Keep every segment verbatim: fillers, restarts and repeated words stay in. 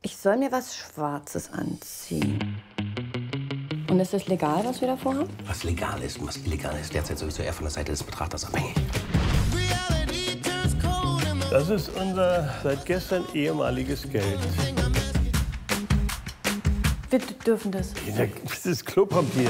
Ich soll mir was Schwarzes anziehen. Und ist es legal, was wir da vorhaben? Was legal ist und was illegal ist, derzeit sowieso eher von der Seite des Betrachters abhängig. Das ist unser seit gestern ehemaliges Geld. Wir dürfen das. Das ist Klopapier.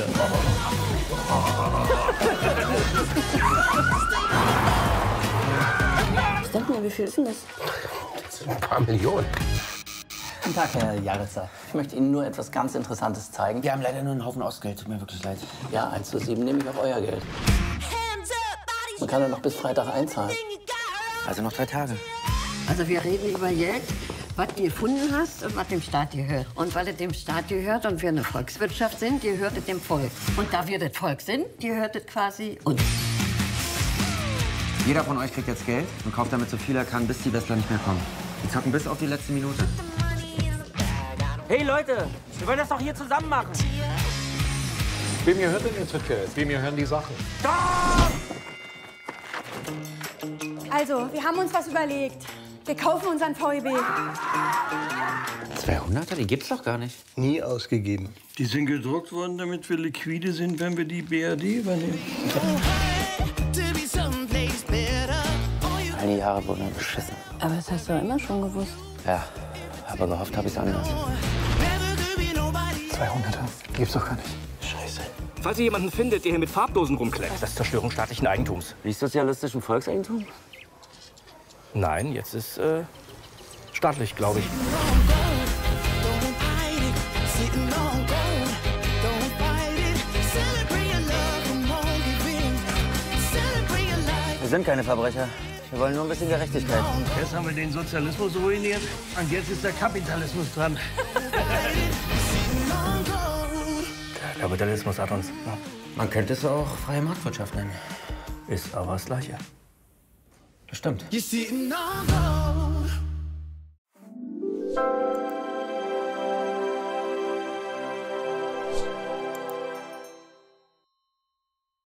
Was denken Sie, wie viel ist denn das? Das sind ein paar Millionen. Guten Tag, Herr Jaritzer. Ich möchte Ihnen nur etwas ganz Interessantes zeigen. Wir haben leider nur einen Haufen Ostgeld. Tut mir wirklich leid. Ja, eins zu sieben nehme ich auf euer Geld. Man kann ja noch bis Freitag einzahlen. Also noch drei Tage. Also wir reden über Geld, was du gefunden hast und was dem Staat gehört. Und weil es dem Staat gehört und wir eine Volkswirtschaft sind, gehört es dem Volk. Und da wir das Volk sind, gehört es quasi uns. Jeder von euch kriegt jetzt Geld und kauft damit so viel er kann, bis die Westler nicht mehr kommen. Die zocken bis auf die letzte Minute. Hey Leute, wir wollen das doch hier zusammen machen. Wem gehört denn jetzt das Geld? Wem gehören die Sachen? Also, wir haben uns was überlegt. Wir kaufen unseren V E B. zweihunderter? Die gibt's doch gar nicht. Nie ausgegeben. Die sind gedruckt worden, damit wir liquide sind, wenn wir die B R D übernehmen. All die Jahre wurden wir beschissen. Aber das hast du doch immer schon gewusst. Ja, aber gehofft habe ich es anders. zweihunderter? Gibt's doch gar nicht. Scheiße. Falls ihr jemanden findet, der hier mit Farbdosen rumkleckst, das ist Zerstörung staatlichen Eigentums. Wie sozialistischem Volkseigentum? Nein, jetzt ist äh, staatlich, glaube ich. Wir sind keine Verbrecher. Wir wollen nur ein bisschen Gerechtigkeit. Erst haben wir den Sozialismus ruiniert und jetzt ist der Kapitalismus dran. Der Kapitalismus hat uns. Ja. Man könnte es auch freie Marktwirtschaft nennen. Ist aber das Gleiche. Das stimmt. You sitting on gold.